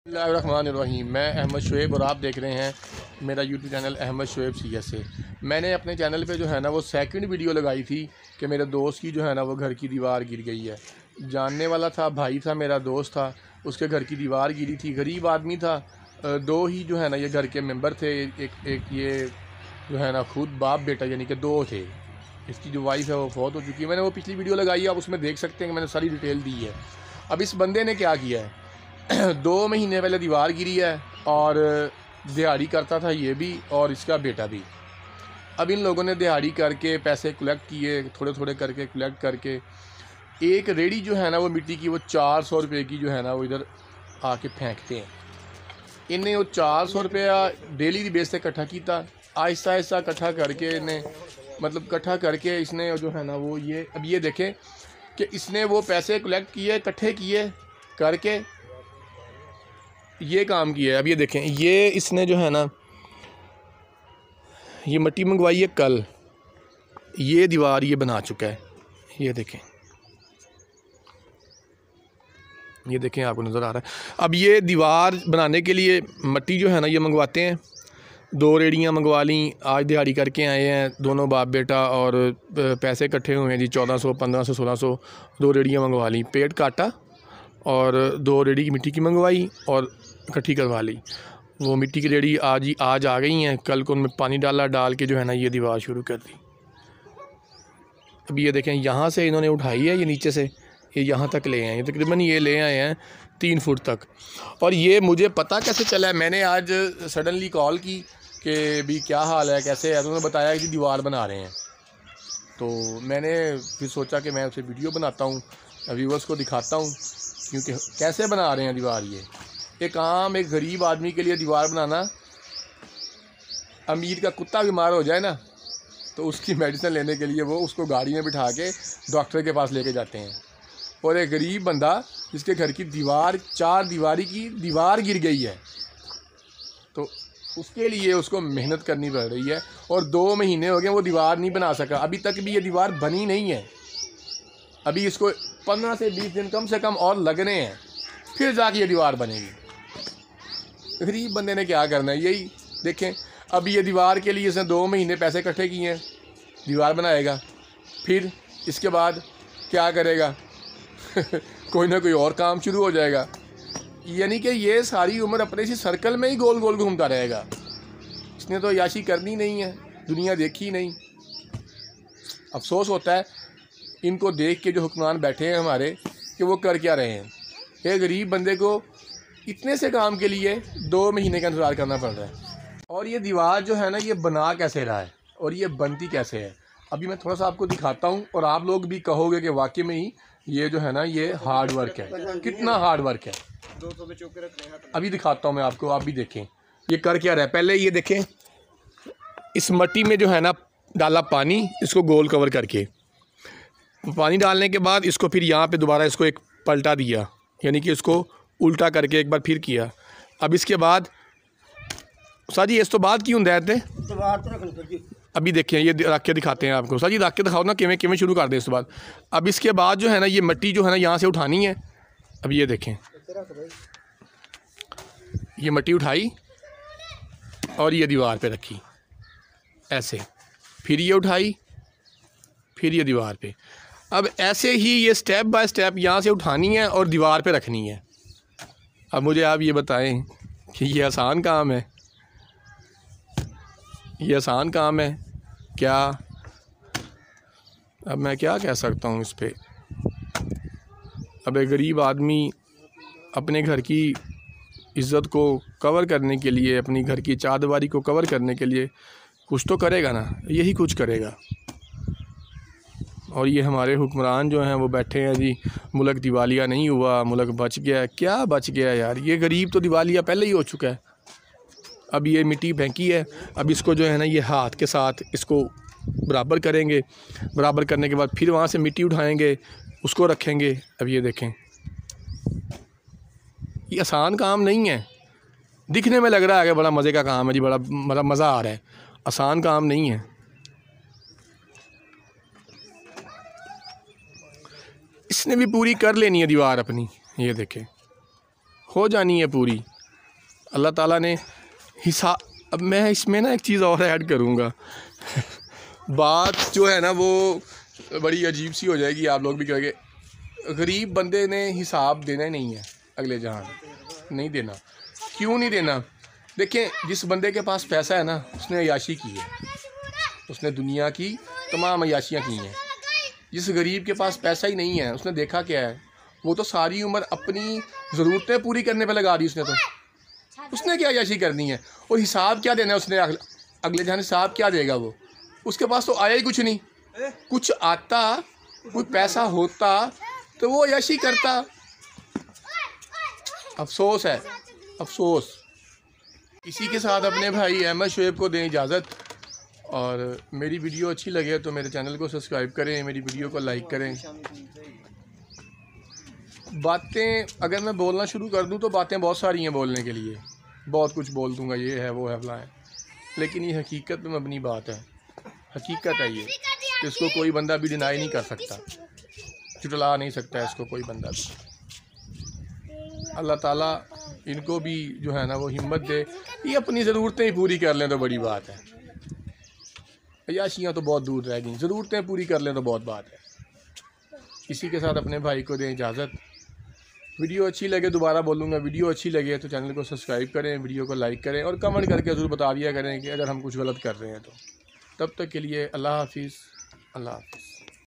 बिस्मिल्लाहिर्रहमानिर्रहीम। मैं अहमद शुएब और आप देख रहे हैं मेरा YouTube channel Ahmad Shoaib CSA। मैंने अपने चैनल पे जो है ना वो सेकंड वीडियो लगाई थी कि मेरे दोस्त की जो है ना वो घर की दीवार गिर गई है। जानने वाला था, भाई था, मेरा दोस्त था, उसके घर की दीवार गिरी थी। गरीब आदमी था, दो ही जो है ना ये घर के मेंबर थे। एक ये जो है ना खुद बाप बेटा यानी कि दो थे। इसकी जो वाइफ है वो फौत हो चुकी है। मैंने वो पिछली वीडियो लगाई है, आप उसमें देख सकते हैं कि मैंने सारी डिटेल दी है। अब इस बंदे ने क्या किया है 2 महीने पहले दीवार गिरी है और दिहाड़ी करता था ये भी और इसका बेटा भी। अब इन लोगों ने दिहाड़ी करके पैसे कलेक्ट किए, थोड़े थोड़े करके कलेक्ट करके एक रेडी जो है ना वो मिट्टी की वो 400 रुपये की जो है ना वो इधर आके फेंकते हैं। इन्हें वो 400 रुपया डेली बेस से इकट्ठा किया, आहिस्ता आहिस्ता इकट्ठा करके इन्हें मतलब इकट्ठा करके इसने जो है ना वो ये अब ये देखें कि इसने वो पैसे कलेक्ट किए, इकट्ठे किए करके ये काम किया है। अब ये देखें, ये इसने जो है ना ये मिट्टी मंगवाई है कल, ये दीवार ये बना चुका है। ये देखें, ये देखें आपको नज़र आ रहा है। अब ये दीवार बनाने के लिए मिट्टी जो है ना ये मंगवाते हैं। 2 रेडियाँ मंगवा ली, आज दिहाड़ी करके आए हैं दोनों बाप बेटा और पैसे इकट्ठे हुए हैं जी 1400 1500 1600। 2 रेडियाँ मंगवा ली, पेट काटा और 2 रेडी की मिट्टी की मंगवाई और इकट्ठी करवा ली। वो मिट्टी की रेडी आज आ गई हैं। कल को उनमें पानी डाल के जो है ना ये दीवार शुरू कर दी। अब ये देखें, यहाँ से इन्होंने उठाई है, ये नीचे से ये यहाँ तक ले आए हैं, तकरीबन ये ले आए हैं 3 फुट तक। और ये मुझे पता कैसे चला है, मैंने आज सडनली कॉल की कि भी क्या हाल है, कैसे है, तो उन्होंने बताया कि दीवार बना रहे हैं। तो मैंने फिर सोचा कि मैं उसे वीडियो बनाता हूँ, व्यूवर्स को दिखाता हूँ क्योंकि कैसे बना रहे हैं दीवार। ये एक एक गरीब आदमी के लिए दीवार बनाना, अमीर का कुत्ता बीमार हो जाए ना तो उसकी मेडिसिन लेने के लिए वो उसको गाड़ी में बिठा के डॉक्टर के पास लेके जाते हैं। और एक गरीब बंदा जिसके घर की दीवार 4 दीवारी की दीवार गिर गई है तो उसके लिए उसको मेहनत करनी पड़ रही है। और 2 महीने हो गए वो दीवार नहीं बना सका, अभी तक भी ये दीवार बनी नहीं है। अभी इसको 15 से 20 दिन कम से कम और लगने हैं, फिर जाके ये दीवार बनेगी। गरीब बंदे ने क्या करना है, यही देखें। अब ये दीवार के लिए इसने 2 महीने पैसे इकट्ठे किए हैं, दीवार बनाएगा, फिर इसके बाद क्या करेगा कोई ना कोई और काम शुरू हो जाएगा। यानी कि ये सारी उम्र अपने इसी सर्कल में ही गोल गोल घूमता रहेगा। इसने तो याशी करनी नहीं है, दुनिया देखी नहीं। अफसोस होता है इनको देख के जो हुक्मरान बैठे हैं हमारे कि वो कर क्या रहे हैं। एक गरीब बंदे को इतने से काम के लिए 2 महीने का इंतज़ार करना पड़ रहा है। और ये दीवार जो है ना ये बना कैसे रहा है और ये बनती कैसे है, अभी मैं थोड़ा सा आपको दिखाता हूँ और आप लोग भी कहोगे कि वाकई में ही ये जो है ना ये हार्ड वर्क है, कितना हार्ड वर्क है। अभी दिखाता हूँ मैं आपको, आप भी देखें ये कर क्या रहा है। पहले ये देखें, इस मिट्टी में जो है ना डाला पानी, इसको गोल कवर करके पानी डालने के बाद इसको फिर यहाँ पे दोबारा इसको एक पलटा दिया, यानी कि इसको उल्टा करके एक बार फिर किया। अब इसके बाद साजी इस तो बाद की होंगे अभी देखें, ये रख के दिखाते हैं आपको। साजी रख के दिखाओ ना किमें किमें शुरू कर दें इसके बाद। अब इसके बाद जो है ना ये मिट्टी जो है ना यहाँ से उठानी है। अब ये देखें, ये मिट्टी उठाई और ये दीवार पे रखी ऐसे, फिर ये उठाई, फिर ये दीवार पे। अब ऐसे ही ये स्टेप बाय स्टेप यहाँ से उठानी है और दीवार पे रखनी है। अब मुझे आप ये बताएं कि ये आसान काम है? ये आसान काम है क्या? अब मैं क्या कह सकता हूँ इस पे। अब एक गरीब आदमी अपने घर की इज़्ज़त को कवर करने के लिए, अपनी घर की चारदीवारी को कवर करने के लिए कुछ तो करेगा ना, यही कुछ करेगा। और ये हमारे हुक्मरान जो हैं वो बैठे हैं जी, मुल्क दिवालिया नहीं हुआ, मुल्क बच गया। क्या बच गया यार, ये गरीब तो दिवालिया पहले ही हो चुका है। अब ये मिट्टी फेंकी है, अब इसको जो है ना ये हाथ के साथ इसको बराबर करेंगे, बराबर करने के बाद फिर वहाँ से मिट्टी उठाएंगे, उसको रखेंगे। अब ये देखें, ये आसान काम नहीं है। दिखने में लग रहा है कि बड़ा मज़े का काम है जी, बड़ा मतलब मज़ा आ रहा है, आसान काम नहीं है। इसने भी पूरी कर लेनी है दीवार अपनी, ये देखें हो जानी है पूरी। अल्लाह ताला ने हिसाब, अब मैं इसमें ना एक चीज़ और ऐड करूँगा बात जो है ना वो बड़ी अजीब सी हो जाएगी, आप लोग भी कहेंगे गरीब बंदे ने हिसाब देना ही नहीं है अगले जहान, नहीं देना। क्यों नहीं देना? देखें, जिस बंदे के पास पैसा है ना उसने अय्याशी की है, उसने दुनिया की तमाम अय्याशियाँ की हैं। जिस गरीब के पास पैसा ही नहीं है उसने देखा क्या है, वो तो सारी उम्र अपनी ज़रूरतें पूरी करने पे लगा दी उसने क्या अय्याशी करनी है, और हिसाब क्या देना है उसने अगले जहान, हिसाब क्या देगा वो? उसके पास तो आया ही कुछ नहीं। कुछ आता, कोई पैसा होता तो वो अय्याशी करता। अफसोस है, अफसोस। इसी के साथ अपने भाई अहमद शुएब को दें इजाज़त, और मेरी वीडियो अच्छी लगे तो मेरे चैनल को सब्सक्राइब करें, मेरी वीडियो को लाइक करें। बातें अगर मैं बोलना शुरू कर दूं तो बातें बहुत सारी हैं बोलने के लिए, बहुत कुछ बोल दूंगा, ये है वो है फलां है, लेकिन ये हकीकत में मबनी बात है, हकीकत है ये, इसको कोई बंदा भी डिनाई नहीं कर सकता, चुटला नहीं सकता इसको कोई बंदा भी। अल्लाह ताला इनको भी जो है ना वो हिम्मत दे, ये अपनी ज़रूरतें ही पूरी कर लें तो बड़ी बात है। अय्याशियाँ तो बहुत दूर रह गई, ज़रूरतें पूरी कर लें तो बहुत बात है। इसी के साथ अपने भाई को दें इजाज़त। वीडियो अच्छी लगे, दोबारा बोलूँगा, वीडियो अच्छी लगे तो चैनल को सब्सक्राइब करें, वीडियो को लाइक करें और कमेंट करके ज़रूर बता दिया करें कि अगर हम कुछ गलत कर रहे हैं तो। तब तक के लिए अल्लाह हाफिज़, अल्लाह हाफिज़।